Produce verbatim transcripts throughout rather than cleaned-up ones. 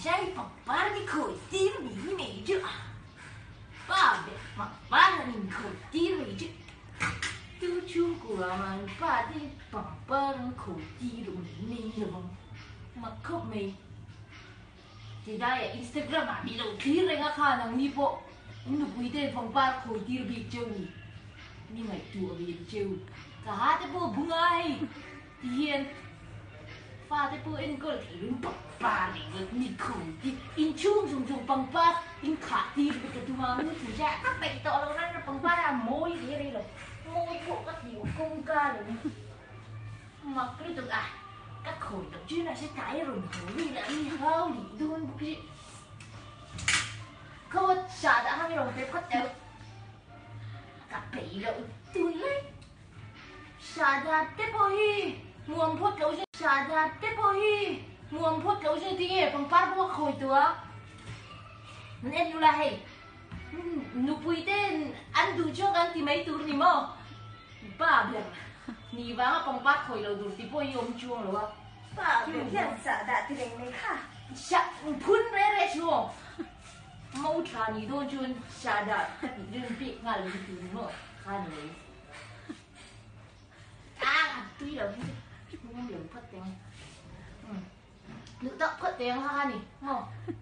Jai papa ni khoi tir mi me chứ à. Ba be papa ni khoi tir mi chứ. Tu chu của mà ba đi papa ni khoi tir mi me rồi. Mà khóc mày. Thì đây Instagram à đi đâu tir này ngã khá năng ni po. Nó quý tên phòng ba khoi tir bị trêu ni. Ni mày tua bị trêu. Cả hai cái bộ bung ai. Thì hiện pha thế bữa anh có thể đứng bật pha để ngược nhịp khủng thì in chung dùng dùng bằng pha in khả ti với cái thứ mà như thực ra các bệnh tọ đâu nó bằng pha là môi thế đây rồi môi của các điều công ca rồi mà cái từ à các khối tập chuyên là sẽ cái rồi khối là đi hao đi luôn cái không xả đã hai rồi cái phát đều các bị rồi tôi lấy xả ra tiếp thôi muam phốt lâu chứ xả ra tiếp thôi muam phốt lâu chứ thì nghe bằng phát của khốiตัวnên như là hay nụ bùi tên ăn đủ cho ăn thì mấy tuổi thì mò ba biển nì vắng bằng phát khối lâu đủ thì bôi ôm chuông rồi ba biển hiện xả đã thì đánh này ha xả phun rẽ rẽ chuông mau trả nì đôi chuông xả đã thì đừng bị ngã lên thì mò khá này à tuy là không được phát tiếng nữ tạo phát tiếng ha nè mò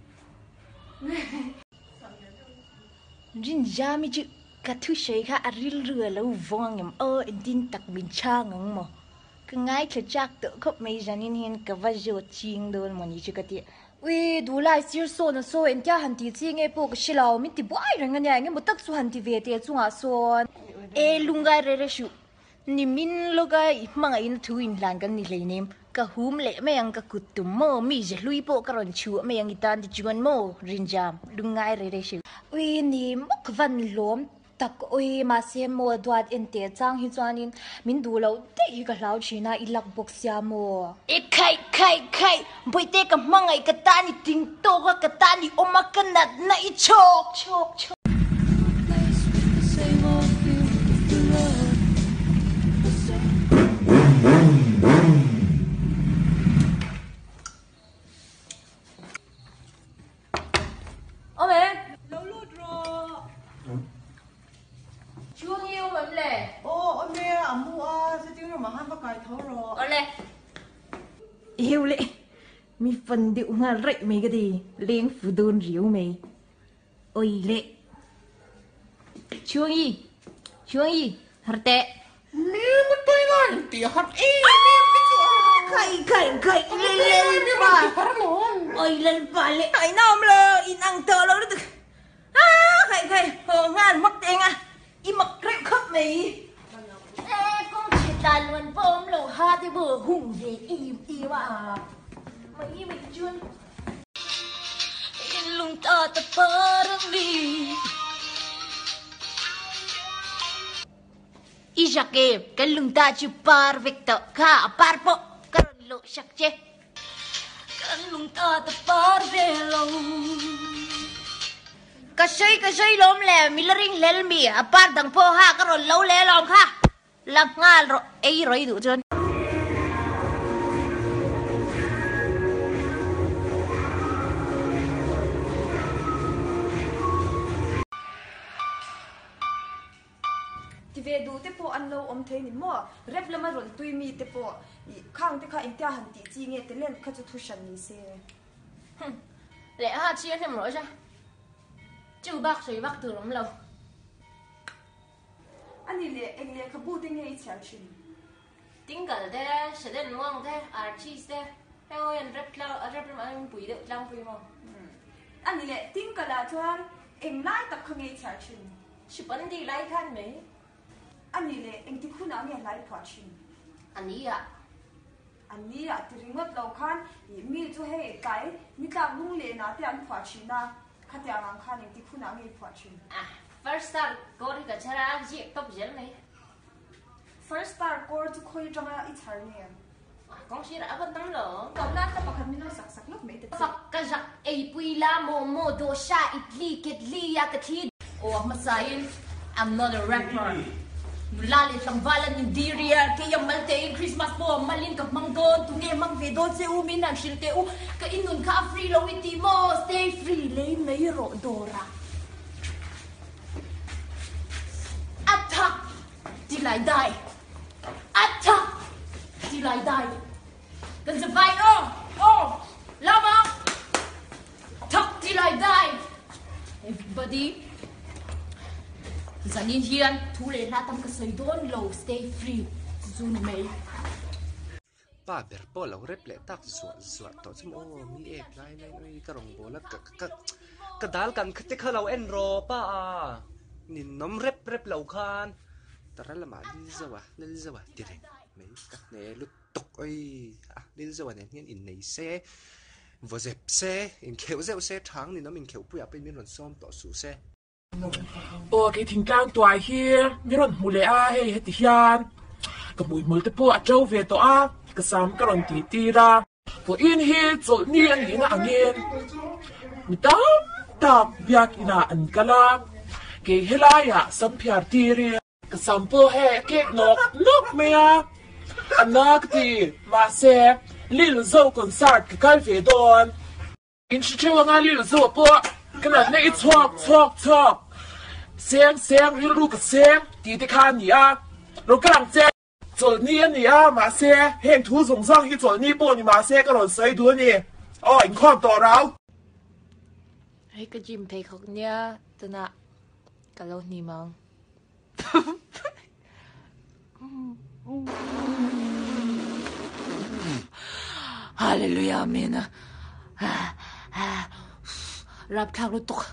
rin ra mi chứ cả thứ谁khác ril rửa lâu vong em ơ din tắc bin cha ngang mò cứ ngay khi chắc tự khóc mấy gia nên hiện cả vài giờ chiang đơn mà như chứ cái tiệt ui đủ lại xíu số nó số em kia hành thì chiang nghe bộ cái xí lao mình thì bãi rồi nghe nghe một tắc số hành thì về thì chung à số e lungai re re shu ni min logai mga in thu in lang kan ni leinem ka hum le mayang ka kutum mo mi je lui po karon chu mayang itan di chuan mo rinjam lungai re re shu ui ni mok van lom tak oi ma se mo dwat en te chang hi chuanin min du lo te ka lau china ilak bok sia mo e khai khai khai boite ka mangai ka tani ting to ka tani oma kanat na i chok chok chok yêu lệ mi phần điệu nga rậy mấy cái gì lên phủ đôn riếu mày ôi lệ chuông y chuông y hạt tệ nè một tay ngon tía hạt y khai khai khai lên lên ba ôi lên ba lệ hãy nom lơ in ăn tơ lâu được à khai khai hồ ngan mắc tiền à im mắc rượu khắp mày ê con chỉ đàn luôn bom lẩu ha thì vừa hùng về im im à mày mày chuyên lung ta ta parang đi isake cái lung ta chu perfecto ka parpo karon lo sakche cái lung ta ta parvelo kasay kasay lom le milaring lelmi apar dang po ha karon lo le lom kha là nga rồi ấy rồi đủ chưa thì về đủ tiếp po ăn lâu om thế nín mò rep lama rồi tui mi tiếp po khang thế khai intia hành tí chi nghe thế lên khai cho thu sẵn ní xe lẽ ha chia thêm rồi chứ chứ bác sĩ bác từ lắm lâu anh đi lệ anh lệ khắp bù tiếng nghe ít chào chuyện tiếng cả thế sẽ đến mong thế artist thế theo anh rap lâu rap mà anh bùi được trong phim không anh đi lệ tiếng cả là cho anh em lại tập không nghe chào chuyện chụp ảnh đi lại khăn mấy anh đi lệ anh tiếng khu nào nghe lại phá chuyện anh đi à anh đi à thì ringot lâu khăn mi cho hay cái mi ta lung lệ nào thì anh phá chuyện na khát nhà ngang khăn anh tiếng khu nào nghe phá chuyện à first star cô đi cả chả gì top dẫn này first star cô cho khơi trong là ít chả nè con sĩ đã vẫn tắm lửa cậu nát ta bảo mình nói sặc sặc lúc mấy tết sặc cái giặc ấy bùi la mồ mồ đồ sa ít li kết li ya cái thi oh mà sai I'm not a rapper Lali sang valan in diria ke yang malte in Christmas po malin ka mangdon tunge mang vedon se u min ang shilte u ka inun ka free lo iti mo stay free le may ro dora attack till I die attack till I die kan survive oh oh lama attack till I die everybody Zanin hian thu le la tam ka sei don low stay free zun mai pa ber po lo rep le tak suat suat to chim o mi ek lai lai oi ka rong bola ka ka ka dal kan khate kha lo en ro pa a nin nom rep rep lo khan tara la ma li zawa li zawa tire mai ka ne lu tok oi a li zawa ne hian in nei se vo zep se in kheu zeu se thang ni nom in kheu pu ya pe min ron som to su se โอเคทิ้งกลางตัวเฮียไม่รอนมูเลอาเฮ้ยติฮิานกับมุยมุลติพวกเจ้าเวตัวอากับสามกรอนตีตีระพวกอินเฮียโจเนียนหินะอันเงียนมิตาตับเบียกินาอันกะลาเกเฮลายะสัมผัสตีเรียกับสามพวกเฮเกนกนกเมียอันนักตีมาเซลิลโซคอนเสิร์ตกับการเวดอนอินชิเชวงานลิลโซพวกขนาดนี้ชอกชอกชอกเสียงเสียงให้รู้กับเสียงตีที่ข้านี่อ่ะเรากำลังเจ๊จนนี้นี่อ่ะมาเสียเห็นทุสงสารที่จนนี้ปนนี่มาเสียก็หล่นใส่ตัวนี่อ๋ออินข้อต่อเราให้กระจิมเพย์เขาเนี่ยตัวน่ะกับเรานี่มั้งฮาเลลูยาเมนะรับทางรถตก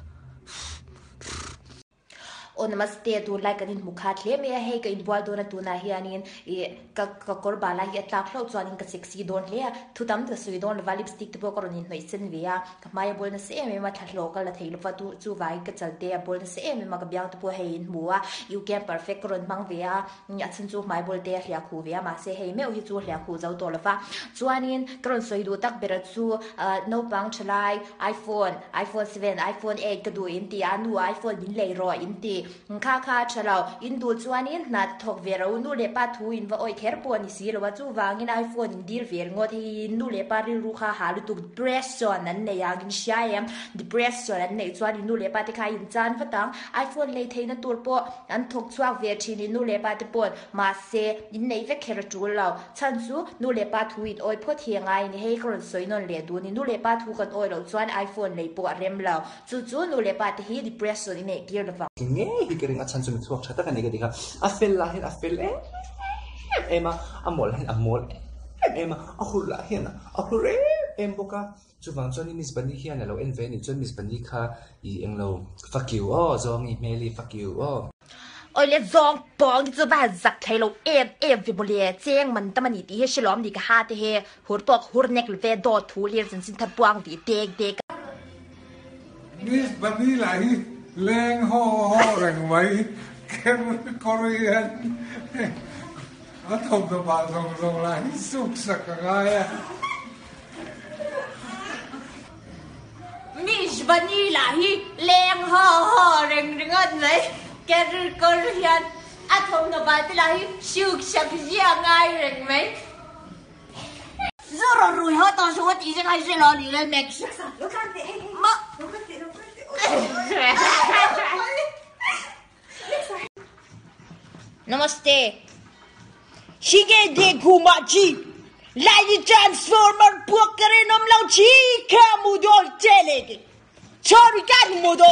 โอนามาสเตตูไลกันอินมุขะเลเมียให้กันอินบัวโดนตัวนาเฮียนินเอกักกักกอร์บาลาเฮียตากเราจวนินกับเซ็กซี่โดนเลียทุตั้มตัวสวยโดนวาลิปสติกตัวกรณีหน่อยเส้นเวียกับมายบอลนั่นเสียมีมาทัดโลกันละทีลูกว่าตัวจูไว้กับจัลเตียบอลนั่นเสียมีมากับยังตัวให้อินบัวยูแกมเพอร์เฟกต์กรณีมังเวียนี่อันจูมายบอลเตียเลียคูเวียมาเสียให้เมื่อฮิจูเลียคูเจ้าตัวละฟ้าจวนินกรณีสวยดูตักเบรจูเอ่อโนบังชลายไอโฟนไอโฟนเซเว่นไอโฟนเอ็ดก็ดูอินตีอันดูไอโฟนดินเลยรออินตีค่าค่าชะเราอินดูจวนอินนัดทอกเวราอุนูเลปาทูอินว่าโอ้ยแคร์ปวนิสีหรือว่าจูวางินไอโฟนอินดีร์เวรงอที่อินดูเลปาริรูค่าหาลุตุกเบรสซอนนั้นในยากินชายเอ็มดิเบรสซอนนั้นในจวนอินดูเลปาที่ขายอินจานฟัดตังไอโฟนเลยเทนันตัวปออันทอกจวกเวชินอินดูเลปาที่ปนมาเซอินในเวกแคร์จูเราฉันซูนูเลปาทูอินโอ้ยพอเทียงไงนี่ให้กรนสวยนนเลดูนี่นูเลปาทูกันโอ้ยเราจวนไอโฟนเลยปวดเร็มเราจู่จู่นูเลปาที่ฮีดิเบรสซอนนี่เกียร์ละฟังเงี้ยที่กระดิ่งอัดชันสุดสวกชัดตั้งแต่กันดีครับอัฟเฟลล่าเห็นอัฟเฟลเอ็มเอ็มอัมโมลเห็นอัมโมลเอ็มอัคุล่าเห็นอัคุเรเอ็มบุกะจู่ฟังจนนี่มิสบันนี่เฮียนเราเอ็นเวนี่จนมิสบันนี่ค่ะอีเอ็งเราฟักยูอ๋อจงอีเมลี่ฟักยูอ๋อโอ้ยเลี้ยจงปองที่จะบ้าจักไทยเราเอ็มเอ็มวิบุเลียเจ้งมันตั้มนี่ที่เฮชิลอมดีกับฮาที่เฮหัวปอกหัวเน็กเวดอทูเลียสินสินทับปวงดีเด็กเด็กมิสบันนี่ไหลแรงห่อห่อแรงไว้แค่คอรียนอาทงตัวบาทงทงไหลสุกสักกายอะมิสบันนี่ไหลแรงห่อห่อแรงเงินเลยแกรู้คอรียนอาทงตัวบาทไหลสุกสักยังไงแรงไหมจะรอรู้เหรอตอนช่วงที่จะให้ฉันรอนี่เลยแม็กซ์มา Namaste. Shige de kumachi. Lagi transformer puakare nam lau chi kamudol telege. Chori kan mudo.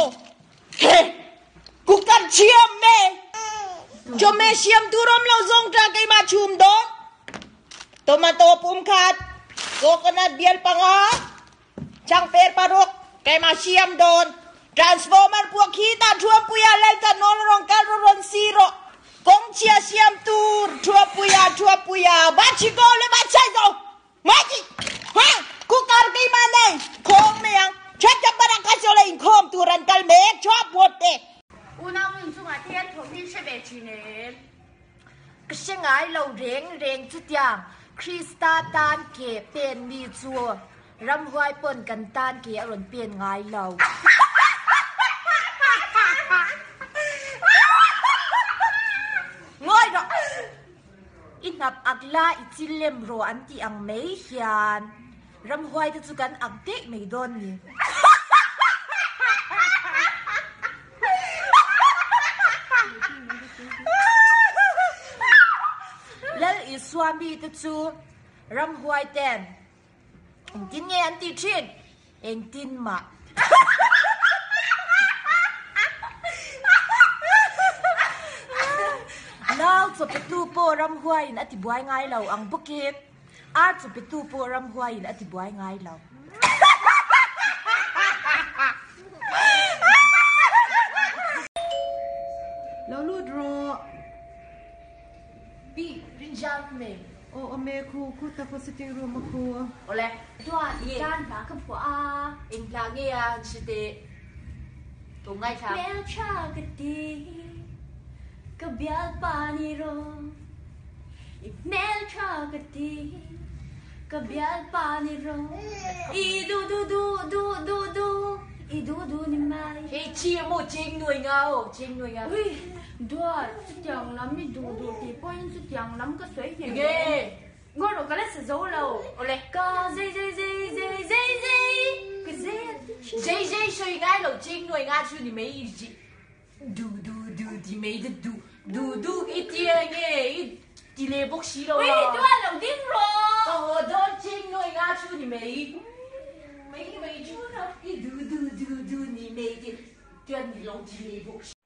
Kukan chiam me. Jo me chiam turam lau zong tra kay machum dong. Tomato pumkat. Coconut biel panga. Chang per parok kay ma chiam don. Transformer puak kita chuam puya lel tanol rong kalron siro. Kong chia siam tur chua puya chua puya bachi go le bachai go maji ha kukar kai mane khom meang chat chap bara ka chole in khom turan kal me chop bote una mun sunga tian thong ni se be chi ne ka sengai lo reng reng chu tiang krista tan ke pen mi chu ram hwai pon kan tan ke aron pen ngai lo ngoi นับอักลาอิจิเลมโรอันที่อังไม่เขียนรำหวยจะจุกันอักเด็กไม่โดนนี่แล้วอีสวามีจะจูรำหวยเต้นเอ็งกินเงี้ยอันที่ชินเอ็งกินมาแล้วจะไปตู้โปรำหวยนะที่บัวง่ายเราอังบุกิดอาจจะไปตู้โปรำหวยนะที่บัวง่ายเราแล้วลูดรอปีรินจามเมย์โอ้อเมคูคูตาโพสิติรูมาคูโอเลตัวอีการปากกับผัวอาเอ็งลาเกียสิเดตัวง่ายครับแมวชากตีกับเบียปานิโรอีแมวชากตีกับเบียปานิโรอีดูดูดูดูดูดูอีดูดูนี่ไหมเฮ้ยเชี่ยโมจริงหน่วยเงาจริงหน่วยเงาเฮ้ยด้วยสุดยังล้ำมีดูดูที่ป้อนสุดยังล้ำก็สวยอย่างเงี้ยก็เราก็เล่นสุดโซ่เราโอเลก็เจเจเจเจเจเจก็เจเจเจสวยง่ายเราจริงหน่วยงานชื่อนี่ไม่จีดูดูดูที่ไม่ได้ดูดูดูอีเทียเงี้ยอีที่เล่บกชีเราเฮ้ยด้วยเราดิ้นรอโอ้โดนจริงหน่วยงานชื่อนี่ไม่ไม่ไม่ชื่อเราอีดูดูดูดูนี่ไม่จีเดือนนี้ลงที่เล่บกชี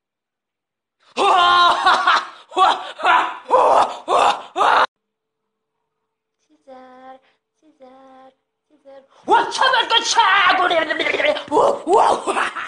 Cesar, Cesar, Cesar. What's up, good child?